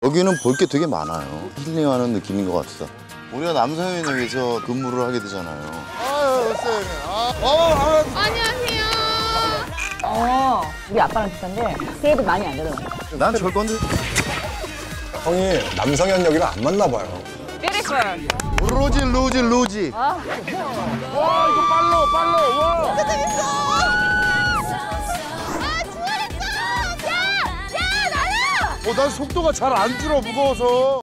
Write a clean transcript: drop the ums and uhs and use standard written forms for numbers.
여기는 볼 게 되게 많아요. 힐링하는 느낌인 것 같아서. 우리가 남성현역에서 근무를 하게 되잖아요. 안녕하세요. 우리 아빠랑 비슷한데 그래도 많이 안 들어요. 난 절건데. 형이 남성현역이랑 안 맞나 봐요. 삐리걸. 루지. 와 이거 빨로 와. 진짜 재밌어. 아 추월했어. 야 나는. 난 속도가 잘 안 줄어 무거워서.